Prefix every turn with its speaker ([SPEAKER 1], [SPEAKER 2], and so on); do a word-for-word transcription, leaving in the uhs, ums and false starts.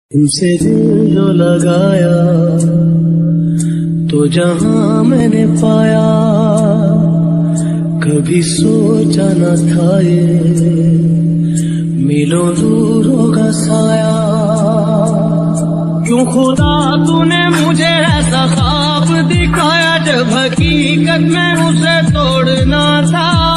[SPEAKER 1] तुमसे दिल जो लगाया तो जहां मैंने पाया, कभी सोचा न था ये मिलो दूर होगा साया। क्यों खुदा तूने मुझे ऐसा ख्वाब दिखाया, जब हकीकत में उसे तोड़ना था।